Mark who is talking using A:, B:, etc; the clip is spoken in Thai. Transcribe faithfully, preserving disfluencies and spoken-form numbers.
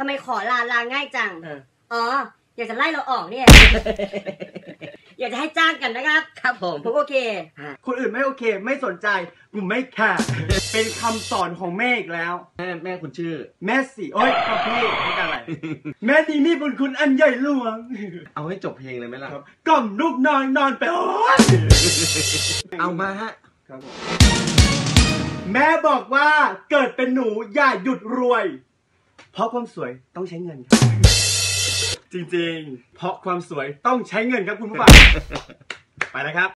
A: ำไมขอลาลาง่ายจังอ๋ออยากจะไล่เราออกเนี่ยอยากจะให้จ้างกันนะครับครับผมผมโอเค
B: คนอื่นไม่โอเคไม่สนใจกูไม่แคร์เป็นคำสอนของแม่อีกแล้ว
C: แม่แม่คุณชื่อ
B: แม่สิโอ๊ยครับพี่ไม่กันอะไรแม่ดีมีบุญคุณอันใหญ่หลวง
C: เอาให้จบเพลงเลยไหมล่ะ
B: กล่อมลูกนอนนอนไปโอ๊ย
C: เอามาฮะ
B: แม่บอกว่าเกิดเป็นหนูอย่าหยุดรวยเพราะความสวยต้องใช้เงินจริงๆเพราะความสวยต้องใช้เงินครับคุณผู้ฟังไปแล้วครับ